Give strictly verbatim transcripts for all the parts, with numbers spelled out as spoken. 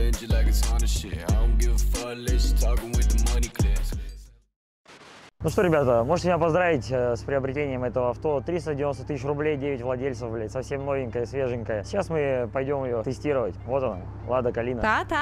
Ну что, ребята, можете меня поздравить э, с приобретением этого авто. триста девяносто тысяч рублей, девять владельцев, блядь, совсем новенькая, свеженькая. Сейчас мы пойдем ее тестировать. Вот она, Лада Калина. Да-да.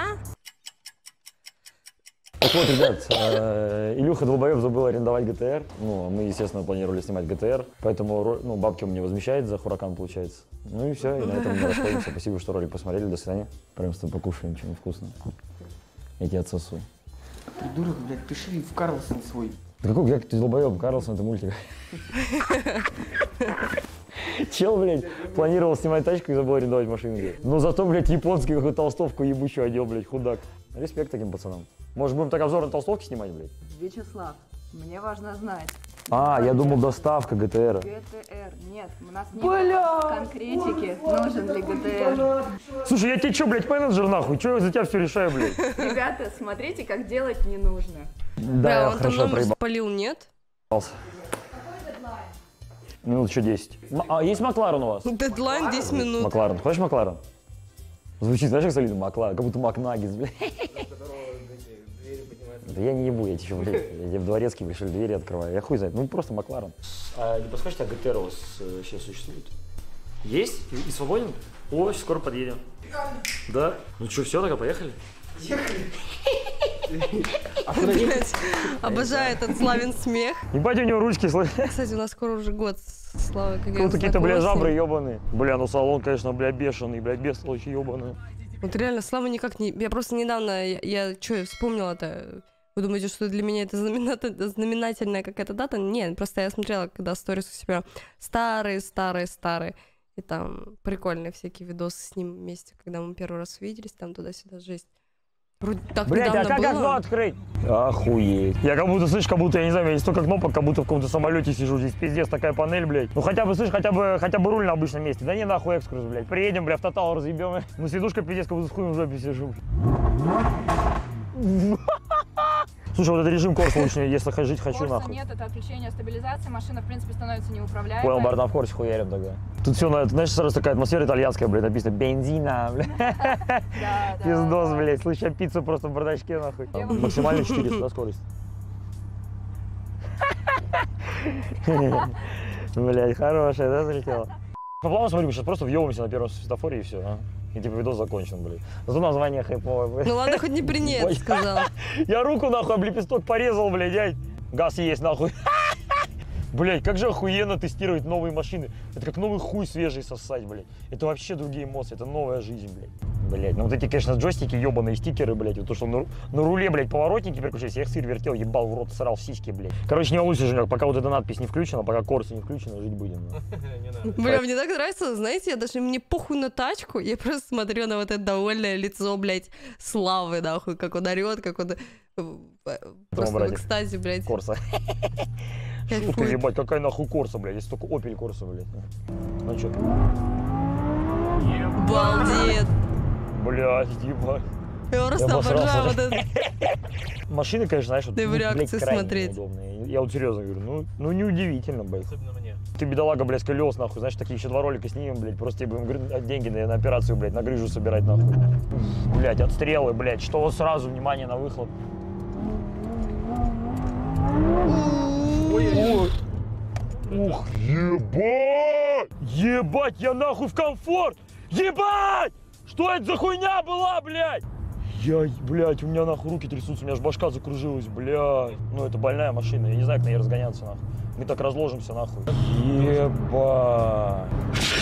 Так вот, ребят, э, Илюха долбоеб забыл арендовать ГТР. Ну, мы, естественно, планировали снимать ГТР, поэтому ну, бабки он мне возмещает за Хуракан, получается. Ну и все, и на этом мы расходимся. Спасибо, что ролик посмотрели, до свидания. Прям с тобой покушаем что-нибудь вкусное. Я тебя отсосу. Придурок, блядь, пиши в Карлсон свой. Да какой, как ты долбоеб, Карлсон, это мультик. Чел, блядь, планировал снимать тачку и забыл арендовать машину, блядь. Но зато, блядь, японский какую-то толстовку ебучую одел, блядь, худак. Респект таким пацанам. Может, будем так обзор на толстовки снимать, блядь? Вячеслав, мне важно знать. А, я думал, доставка ГТР. ГТР. Нет, у нас нет конкретики, нужен ли ГТР. Слушай, я тебе что, блядь, менеджер нахуй? Че я за тебя все решаю, блядь? Ребята, смотрите, как делать не нужно. Да, я он хорошо там номер проебал. спалил, нет? Минут еще десять. А, есть Макларен у вас? Дедлайн десять минут. Макларен. Хочешь Макларен? Звучит, знаешь, как солидно? Макларен. Как будто Макнаггетс, блядь. Да я не ебу, я тебе, блядь, я тебе в дворецкий пришел, двери открываю. Я хуй знает, ну просто Макларен. А не подскажете, а ГТР у вас сейчас существует? Есть? И, и свободен? О, скоро подъедем. Да? Ну что, все, тогда поехали? Блять, обожаю этот Славин смех. Ебать, у него ручки, слышь. Кстати, у нас скоро уже год, Слава, как я Ну какие-то, бля, знакомилась с ним. жабры ебаные. Бля, ну салон, конечно, бля, бешеный, бля, бестолочь ебаный. Вот реально, Слава никак не... Я просто недавно, я, я что, вспомнила-то... Вы думаете, что для меня это знаменательная, знаменательная какая-то дата? Нет, просто я смотрела, когда сторис у себя старые, старые, старые. И там прикольные всякие видосы с ним вместе, когда мы первый раз увиделись, там туда-сюда, жесть. Вроде так Блять, а как было. окно открыть? Охуеть. Я как будто, слышь, как будто, я не знаю, у меня есть столько кнопок, как будто в каком-то самолете сижу. Здесь пиздец, такая панель, блядь. Ну хотя бы, слышь, хотя бы, хотя бы руль на обычном месте. Да не нахуй экскурс, блядь. Приедем, бля, в Тотал разъебем. Ну сидушка пиздец, как будто с хуем в жопе сижу. Слушай, вот этот режим Корса лучше, если жить хочу, Корса нахуй. нет, это отключение стабилизации, машина, в принципе, становится неуправляемой. Понял, бар, на в Корсе хуярим тогда. Тут все, знаешь, сразу такая атмосфера итальянская, блядь, написано бензина, блядь. Да, Пиздос, да. блядь, слышь, а пиццу просто в бардачке, нахуй. Максимально четыреста, да, скорость? Блядь, хорошая, да, залетела? По плану, смотри, мы сейчас просто въебаемся на первом светофоре и все, а? И типа видос закончен, блядь. Зато название хайповое, блядь. Ну ладно, хоть не при нет, сказал. Я руку, нахуй, об лепесток порезал, блядь, дядь. Газ есть, нахуй. Блядь, как же охуенно тестировать новые машины. Это как новый хуй свежий сосать, блядь. Это вообще другие эмоции, это новая жизнь, блядь. Блядь, ну вот эти, конечно, джойстики, ебаные стикеры, блядь. Вот то, что на, на руле, блядь, поворотники переключались. Я их сыр вертел, ебал в рот, срал в сиськи, блядь. Короче, не волнуйся, Женек, пока вот эта надпись не включена, пока Корса не включена, жить будем. Бля, мне так нравится, знаете, я даже, мне похуй на тачку, я просто смотрю на вот это довольное лицо, блядь, Славы, нахуй, как он орет, как он просто в экстазе, блядь. Корса. Шутка, ебать, какая нахуй Корса, блядь, есть только Опель Корса, блядь. Ну чё? Балдет. Блядь, ебать. Я просто обожаю вот это. Машины, конечно, знаешь, вот, Ты в ну, реакции блядь, крайне смотреть. неудобные. Я вот серьезно говорю, ну, ну неудивительно, блядь. Особенно мне. Ты, бедолага, блядь, с колес, нахуй, знаешь, такие еще два ролика снимем, блядь, просто тебе будем деньги на, на операцию, блядь, на грыжу собирать, нахуй. Блядь, отстрелы, блядь, что вот сразу, внимание на выхлоп. Ой-ой-ой. Ух, ебать! Ебать, я нахуй в комфорт! Ебать! Что это за хуйня была, блядь? Я, блядь, у меня нахуй руки трясутся, у меня аж башка закружилась, блядь. Ну, это больная машина, я не знаю, как на ней разгоняться, нахуй. Мы так разложимся, нахуй. Ебать.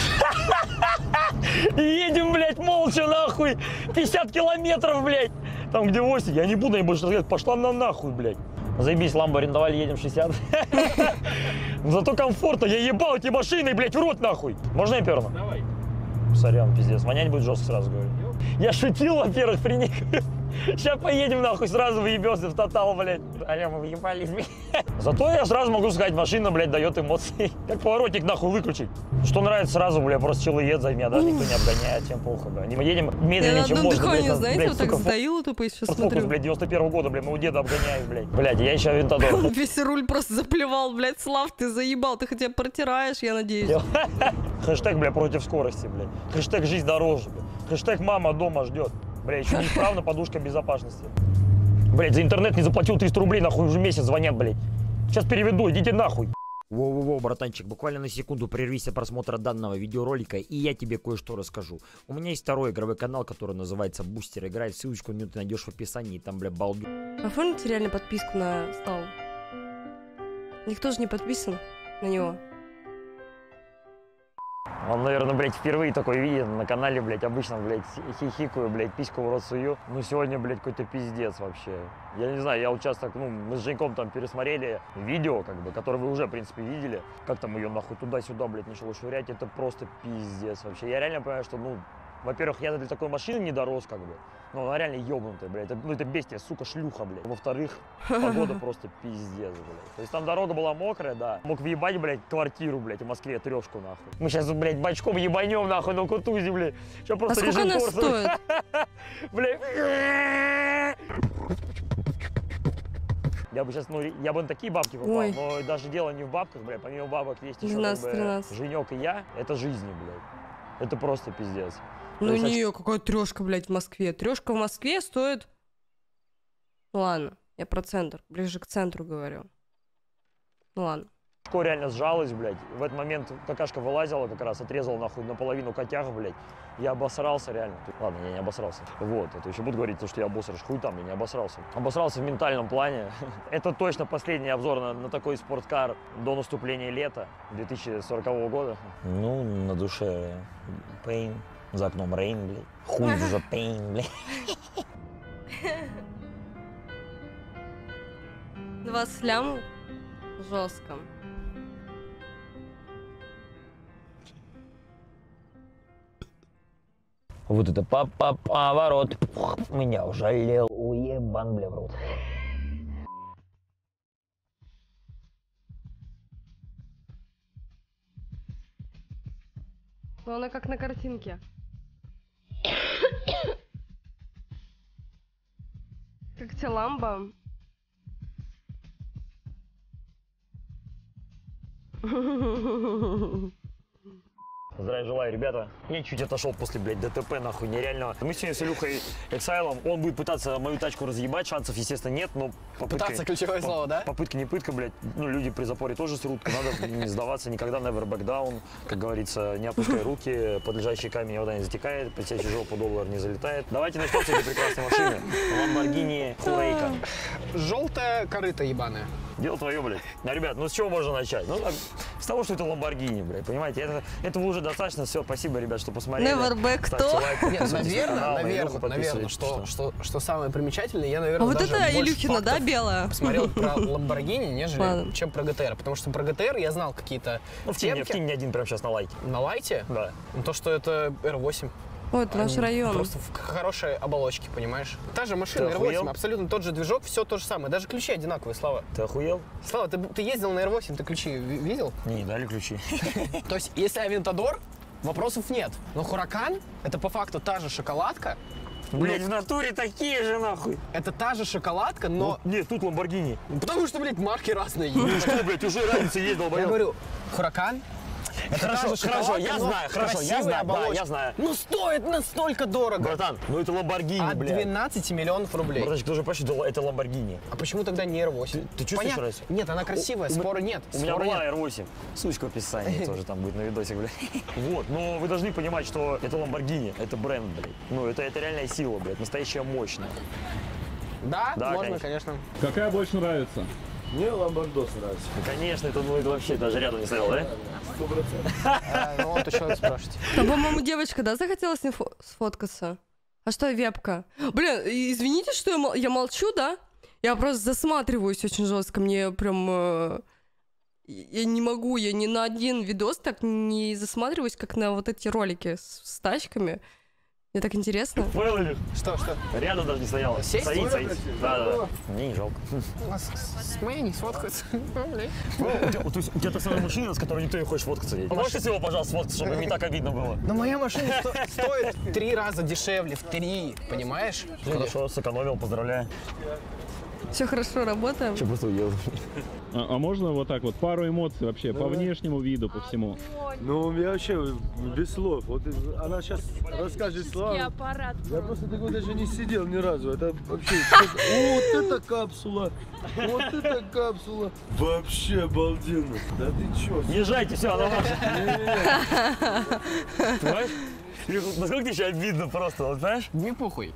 Едем, блядь, молча, нахуй. пятьдесят километров, блядь. Там, где восемь. Я не буду, я больше рассказать. Пошла на нахуй, блядь. Заебись, ламбо арендовали, едем шестьдесят. Зато комфортно. Я ебал эти машины, блядь, в рот, нахуй. Можно я перну? Давай. Сорян, пиздец. Вонять будет жестко, сразу говорю. Я шутил, во-первых, при них. Сейчас поедем, нахуй, сразу въебемся в Тотал, блядь. Аля, мы въебались, блядь. Зато я сразу могу сказать, машина, блядь, дает эмоции. Как поворотник, нахуй, выключить. Что нравится сразу, блядь, просто человек за меня, даже никто не обгоняет, всем плохо, блядь. Мы едем медленнее, я чем на можно, одном дыхании, блядь. знаете, блядь, вот так сука, сдаила тупо и сейчас фокус, смотрю. блядь, девяносто первого года, блядь, мы у деда обгоняем, блядь. Блядь, я еще Авентадор. Он весь руль просто заплевал, блядь. Слав, ты заебал, ты хотя бы протираешь, я надеюсь. Хэштег, блядь, против скорости, блядь. Хэштег жизнь дороже, блядь. Хэштег мама дома ждет. Бля, еще неисправна подушка безопасности. Блять, за интернет не заплатил триста рублей, нахуй уже месяц звонят, блять. Сейчас переведу, идите нахуй. Воу-воу-воу, братанчик, буквально на секунду прервись от просмотра данного видеоролика, и я тебе кое-что расскажу. У меня есть второй игровой канал, который называется Бустер Играет, ссылочку на него ты найдешь в описании, там, бля, балду. Оформите реально подписку на стол. Никто же не подписан на него. Он, наверное, блядь, впервые такой видит на канале, блядь, обычно, блядь, хихикаю, блядь, письку в рот сую. Ну, сегодня, блядь, какой-то пиздец вообще. Я не знаю, я вот сейчас так, ну, мы с Женьком там пересмотрели видео, как бы, которое вы уже, в принципе, видели. Как там ее, нахуй, туда-сюда, блядь, начало швырять, это просто пиздец вообще. Я реально понимаю, что, ну, во-первых, я до такой машины не дорос, как бы. Ну, она реально ёбнутая, блядь. Это, ну, это бестия, сука, шлюха, блядь. Во-вторых, погода просто пиздец, блядь. То есть там дорога была мокрая, да. Мог въебать, блядь, квартиру, блядь, в Москве, трешку, нахуй. Мы сейчас, блядь, бачком ебанем, нахуй, на Кутузе, блядь. Сейчас просто а сколько она торса. стоит? Блядь. Я бы сейчас, ну, я бы на такие бабки попал, Ой. но даже дело не в бабках, блядь. Помимо бабок есть еще, как бы, Женек и я. Это жизни, блядь. Это просто пиздец. Ну есть, не, какая трешка, блядь, в Москве. Трешка в Москве стоит... Ну ладно, я про центр, ближе к центру говорю. Ну ладно. Очко реально сжалось, блядь. В этот момент какашка вылазила как раз, отрезала нахуй наполовину котях, блядь. Я обосрался реально. Ладно, я не обосрался. Вот, это еще будут говорить, что я обосраж. Хуй там, я не обосрался. Обосрался в ментальном плане. Это точно последний обзор на, на такой спорткар до наступления лета две тысячи сорокового года. Ну, на душе Pain. За окном Рейн, блядь. Хуй за Pain, блядь. Два слям жестко. Вот это поворот. Меня ужалел. Уебан, бля, в рот. Ну она как на картинке. Как тебе ламба? Здравия желаю, ребята. Я чуть отошел после, блядь, ДТП, нахуй, нереального. Мы сегодня с Илюхой Эксайлом, он будет пытаться мою тачку разъебать, шансов, естественно, нет, но попытка... Пытаться, ключевое по, слово, да? Попытка не пытка, блядь. Ну, люди при запоре тоже срут, надо не сдаваться, никогда never back down. Как говорится, не опускай руки, подлежащий камень вода не затекает, присящий жопу доллар не залетает. Давайте начнем с этой прекрасной машины. Lamborghini Huracan. Желтая корыта ебаная. Дело твое, блядь. А, ребят, ну с чего можно начать? Ну, так, с того, что это Lamborghini, блядь, понимаете? Это, этого уже достаточно. Все, спасибо, ребят, что посмотрели. Never back Ставьте to. лайк, Нет, подписывайтесь на наверное, канал, на наверное, Илюху наверное, подписывайтесь. что, что, что самое примечательное, я, наверное, А вот даже это больше Илюхина, да, фактов белая? посмотрел про Lamborghini, нежели Ладно. чем про джи ти ар. Потому что про джи ти ар я знал какие-то Ну, вкинь, мне- темки. вкинь мне один прямо сейчас на лайке. На лайте, Да. ну, то, что это эр восемь. Вот наш Они район. Просто в хорошей оболочке, понимаешь? Та же машина Ты эр восемь, охуел? абсолютно тот же движок, все то же самое. Даже ключи одинаковые, Слава. Ты охуел? Слава, ты, ты ездил на эр восемь, ты ключи ви- видел? Не, не дали ключи. То есть, если Авентадор, вопросов нет. Но Huracan — это по факту та же шоколадка. Блядь, в натуре такие же, нахуй. Это та же шоколадка, но... Ну, нет, тут Lamborghini. Потому что, блядь, марки разные. Ну что, блядь, уже разница есть, Я долбоёб. говорю, Huracan — это Хорошо, та же хорошо, шоколадка, я но знаю, хорошо, я красивая знаю, да, оболочка. я знаю. Ну стоит настолько дорого. Братан, ну это Lamborghini, От блядь. двенадцати миллионов рублей. Братанчик, ты уже понимаешь, что это Lamborghini. А почему тогда не эр восемь? Ты чувствуешь Понятно. разницу? Нет, она красивая, У- у спора нет. У меня спора была нет. эр восемь. Ссылочка в описании тоже там будет на видосик, блядь. Вот, но вы должны понимать, что это Lamborghini, это бренд, блядь. Ну, это, это реальная сила, блядь, настоящая мощная. Да, Да, можно, конечно. конечно. Какая больше нравится? Мне ламбардос нравится. Ну, конечно, это, ну, это вообще даже рядом не стоял, да? Сто процентов. А, ну вот еще спрашивайте. Там, по-моему, девочка, да, захотела с ним фо- сфоткаться? А что, вебка? Блин, извините, что я, мол- я молчу, да? Я просто засматриваюсь очень жестко. Мне прям... э, я не могу, я ни на один видос так не засматриваюсь, как на вот эти ролики с, с тачками. Мне так интересно. Понял, Илюх? Что, что? Рядом даже не стояла. Сесть? Садись, садись. Да, да, да. Мне не жалко. У нас с моей не сфоткаются. Блин. У тебя, то есть, у тебя та самая машина, с которой никто не хочет фоткаться. Можешь с его, пожалуйста, сфоткаться, чтобы не так обидно было? Но моя машина сто- стоит в три раза дешевле, в три, понимаешь? Люди. Хорошо, сэкономил, поздравляю. Все хорошо, работаем. Че, просто уел. А, а можно вот так вот пару эмоций вообще по внешнему виду, по всему? Ну, я вообще без слов. Вот она сейчас расскажет слова. аппарат. Я просто такой даже не сидел ни разу. Это вообще... Вот это капсула! Вот это капсула! Вообще обалденно! Да ты чё? Езжайте, все, она ваша. Понимаешь? Насколько тебе сейчас обидно просто, вот знаешь? Мне похуй.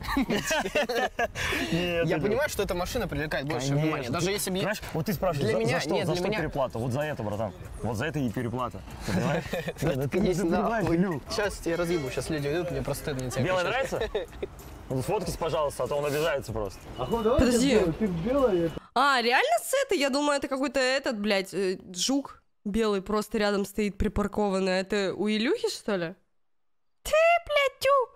Нет, Я это- понимаю, что эта машина привлекает больше Конечно. внимания. Даже Ты- если бы... я- Понимаешь, вот ты спрашиваешь, Для за, меня- за что, нет, за для что меня- переплата? Вот за это, братан. Вот за это и переплата. Ты понимаешь? Нет, ну ты не Есть понимаешь, нахуй. Илюх. Сейчас я разъебу, сейчас люди идут, мне просто стыдно на тебя Белое кричать. нравится? Ну, сфоткайся, пожалуйста, а то он обижается просто. Подожди. Ты в белое? А, реально с этой? Я думаю, это какой-то этот, блядь, э, жук белый просто рядом стоит припаркованный. Это у Илюхи, что ли? Ты, блядь, тю!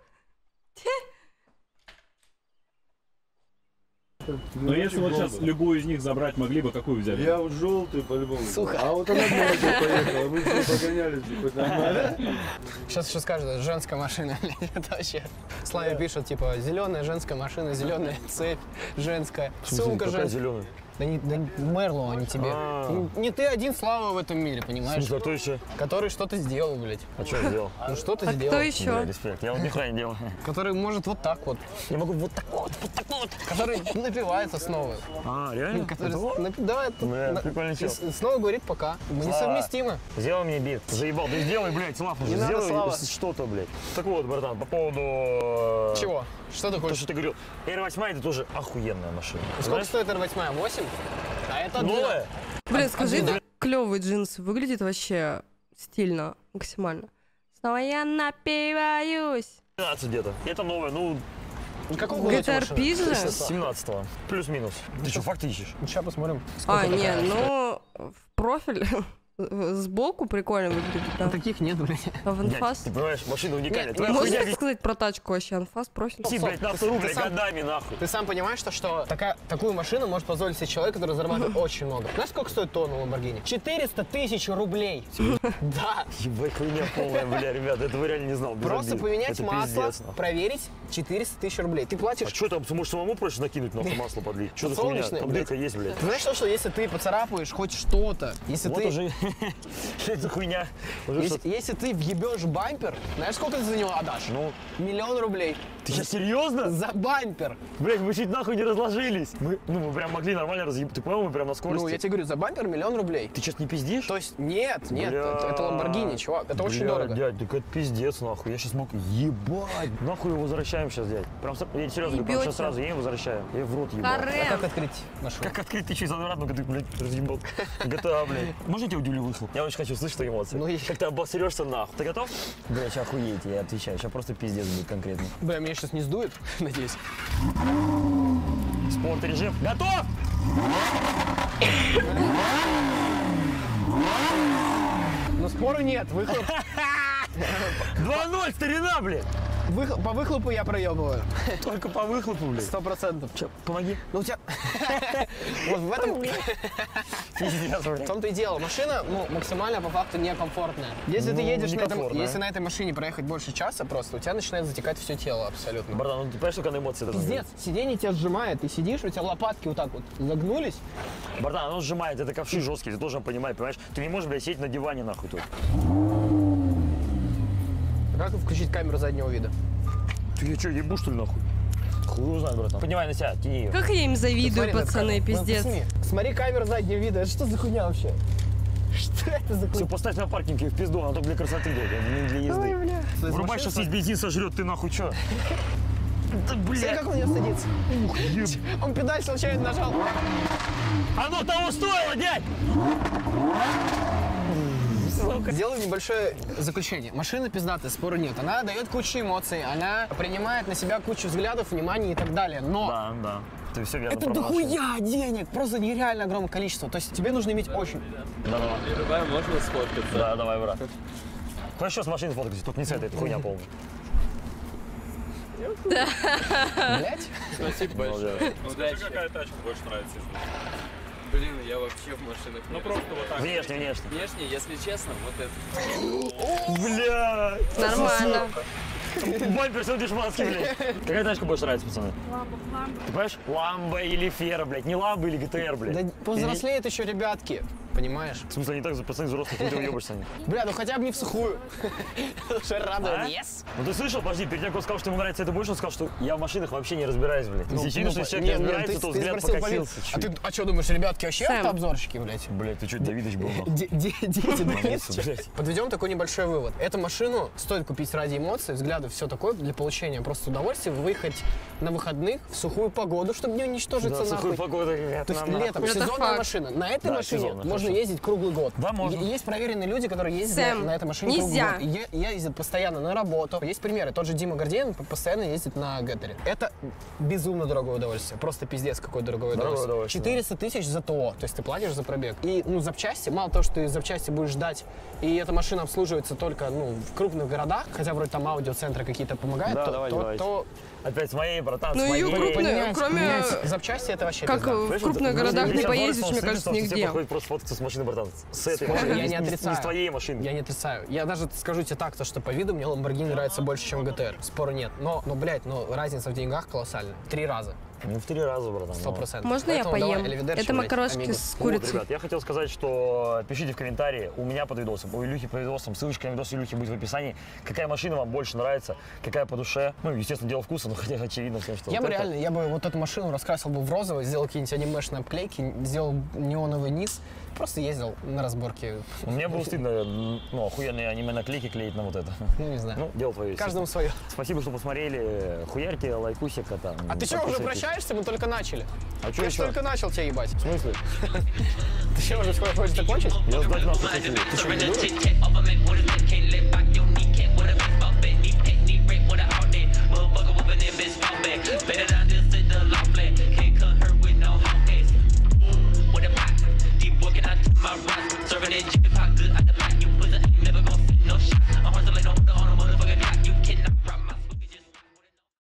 Но если вот сейчас любую из них забрать, могли бы, какую взять? Я в желтый по-любому. Сука. А вот она белая поехала. Мы все погонялись, хоть нормально. Сейчас еще скажут, это женская машина. Это вообще. Славе пишут, типа, зеленая женская машина, зеленая цепь женская, сумка Какая женская. зеленая? Да не, да Мерлоу, а не тебе. А. Не, не ты один, Слава, в этом мире, В понимаешь? смысле, а кто еще? Который что-то сделал, блядь. А что я сделал? Ну что-то А сделал. кто Бля, еще? респект. Я вот нихуя не делаю. Который может вот так вот. Я могу вот так вот, вот так вот. Который напивается снова. А, реально? Который Это вот? напи- да, это- Бля, на- прикольный и чел. с- снова говорит пока. Мы Слава. несовместимы. Сделай мне бит. Заебал. Да сделай, блядь, Слав, уже Не надо, сделай Слава. что-то, блядь. Так вот, братан, по поводу... э, Чего? Что ты То, хочешь? что ты говорил. эр восемь это тоже охуенная машина. Сколько Знаешь? стоит эр восемь? восемь? А это Новая? Блин, скажи, Один. клевый джинс выглядит вообще стильно, максимально. Снова я напиваюсь. двенадцать где-то. Это новая, ну, Какого года эти ГТР машины? же? с семнадцатого. Плюс-минус. Ты что, факты ищешь? Сейчас посмотрим. А, сколько не, такая стоит. ну, в профиль сбоку прикольно выглядит, да. Ну, таких нет, блядь. А в Блядь, анфас? ты понимаешь, машина уникальная. Нет, Твоя Можно хуйня так висит, сказать про тачку вообще? Анфас, профиль? блядь, на Ты- автору, ты блядь, сам- годами, нахуй. Ты сам понимаешь, то, что такая, такую машину может позволить себе человек, который зарабатывает очень много. Знаешь, сколько стоит тонна Ламборгини? четыреста тысяч рублей. Да. Ебать, хуйня полная, бля, ребят, этого реально не знал. без Просто обид. поменять Это масло, пиздец, нахуй. проверить четыреста тысяч рублей. Ты А платишь. что там, ты можешь самому проще накинуть, нахуй, масло подлить? Что за хуйня? Подсолнечное, Там блядь. дырка есть, блядь. Ты знаешь, что, что если ты поцарапаешь хоть что-то, если Вот ты... уже, что это за хуйня? Уже Если, что-то- если ты въебешь бампер, знаешь, сколько ты за него отдашь? Ну, Миллион рублей. ты сейчас серьезно? За бампер. Блядь, мы чуть нахуй не разложились. Мы, ну, мы прям могли нормально разъебать. Ты понял, мы прям на скорости. Ну, я тебе говорю, за бампер миллион рублей. Ты сейчас не пиздишь? То есть, нет, нет, Бля. это, это Ламборгини, чувак, это очень Бля, дорого. дядь, так это пиздец, нахуй. Я сейчас мог... Ебать! Нахуй его возвращаем сейчас, дядь. Прям, сра- я серьезно, говорю, прям Ебёте. сейчас сразу едем, возвращаем. Я в рот ебал. А Карем. как открыть машину? Как открыть ты через обратно, когда ты, блядь, разъебал? джи ти эй, блядь. Можно я тебе удивлю выхлоп? Я очень хочу слышать твои эмоции. Ну, и- Как ты обосрешься нахуй. Ты готов? Бля, сейчас охуеть, я отвечаю. Сейчас просто пиздец будет конкретно. Бля, меня сейчас не сдует, надеюсь. Спорт режим. Готов? Но спору нет, выхлоп, два ноль, старина, блядь. выхлоп- по выхлопу я проебываю. Только по выхлопу, блядь. Сто процентов. Че, помоги. Ну у тебя... Вот в этом... Пиздец, В блядь. том-то и дело. Машина, ну, максимально по факту некомфортная. Если ты Ну, едешь на этом, некомфортная. если на этой машине проехать больше часа просто, у тебя начинает затекать все тело абсолютно. Братан, ну ты понимаешь, сколько на эмоции это Пиздец, сиденье тебя сжимает, ты сидишь, у тебя лопатки вот так вот загнулись. Братан, оно сжимает, это ковши жесткие, ты должен понимать, понимаешь? Ты не можешь, блядь, сидеть на диване нахуй тут. Как включить камеру заднего вида? Ты я что, ебу что ли нахуй? Хуй знает, братан. Поднимай на себя, тяни ее. Как я им завидую, Смотри на эту пацаны, камеру. Ну, пиздец. посмотри. Смотри камеру заднего вида, это что за хуйня вообще? Что это за Все, хуйня? поставь на паркинге в пизду, она только для красоты, блядь, не для езды. Врубай, сейчас весь бензин сожрет, ты нахуй что? Да, Смотри, блядь. как он не садится. Ух, еб... Он педаль случайно нажал. Оно того стоило, дядь! Сделаю небольшое заключение. Машина пиздатая, спору нет. Она дает кучу эмоций, она принимает на себя кучу взглядов, внимания и так далее. Но Да, да. Ты все верно это про машину. дохуя денег, просто нереально огромное количество. То есть тебе нужно иметь очень... Да, давай. Любая можно сфоткаться? Да, давай, брат. Хорошо, с машиной сфоткайся, только не с этой, это хуйня полная. Блять? Спасибо большое. Удачи. Какая тачка больше нравится? Блин, я вообще в машинах. Ну просто вот так. Внешне, внешне. Внешне, если честно, вот это. Бля! Нормально. Бампер все дешманский, блядь. Какая тачка больше нравится, пацаны? Ламба. Ты понимаешь? Ламба или Фера, блядь. Не Ламба или ГТР, блядь. Да повзрослеют еще ребятки, понимаешь? В смысле, они так за пацаны взрослых, ты уебаешься они. Бля, ну хотя бы не в сухую. Уже радует. А? Yes. Ну ты слышал, подожди, перед тем, как он сказал, что ему нравится это больше, он сказал, что я в машинах вообще не разбираюсь, блядь. Ну, Если видно, ну, что человек не не, не, разбирается, ты- то ты взгляд спросил, покосился А чуть. ты, а что думаешь, ребятки вообще Сэм. автообзорщики, блядь? Блядь, ты что, Давидыч был, нахуй? Де- де- Дети Давидыча. блядь. Подведем такой небольшой вывод. Эту машину стоит купить ради эмоций, взглядов, все такое, для получения просто удовольствия, выехать на выходных в сухую погоду, чтобы не уничтожиться Да, сухую нахуй. погоду, как То есть нам летом, Это сезонная факт. машина. На этой Да, машине сезонная, можно хорошо. ездить круглый год. Да, можно. И есть проверенные люди, которые ездят Сэм, на, на этой машине нельзя. круглый год. И е- ездят постоянно на работу. Есть примеры. Тот же Дима Гордеин постоянно ездит на Геттере. Это безумно дорогое удовольствие. Просто пиздец, какое дорогое Дорогое удовольствие. удовольствие, четыреста тысяч за ТО. То есть ты платишь за пробег. И ну, запчасти, мало того, что ты запчасти будешь ждать, и эта машина обслуживается только ну, в крупных городах, хотя вроде там аудиоцентры какие-то помогают, Да, то, давайте, то- давайте. то Опять с моей, братан, Ну с и моей. крупные, поменять- кроме- поменять запчасти это вообще Как пизда. в Знаешь, крупных вот, городах мне не сейчас поездишь, Борис мне стал кажется, стыдно, что нигде. Все подходят просто фоткаться с машины, братан. С этой Слушай, машины, я не с- с- отрицаю. Не с твоей машины. Я не отрицаю. Я даже скажу тебе так, то, что по виду мне Lamborghini нравится больше, чем ГТР. Спора нет. Но, ну, блядь, ну, разница в деньгах колоссальная. Три раза. Ну, в три раза, братан. Сто ну. процентов. Можно я Поэтому давай, поем? Аливидерчи, Это блядь, макарошки амигос. с Вот, курицей. ребят, я хотел сказать, что пишите в комментарии у меня под видосом, у Илюхи под видосом, ссылочка на видос Илюхи будет в описании, какая машина вам больше нравится, какая по душе. Ну, естественно, дело вкуса, но хотя очевидно всем, что Я вот бы это- реально, я бы вот эту машину раскрасил бы в розовый, сделал какие-нибудь анимешные обклейки, сделал неоновый низ, просто ездил на разборке. Мне было стыдно, ну, охуенные аниме-наклейки клеить на вот это. Ну, не знаю. Ну, дело твое. Каждому свое. Спасибо, что посмотрели. Хуярьте, лайкусика там. А ты что, уже подписывайтесь. прощаешься? Мы только начали. А что Я ж еще? только начал тебя ебать. В смысле? Ты что, уже скоро хочешь закончить? Я ждать нахуй хочу. Ты что, не дура? Can't live back, you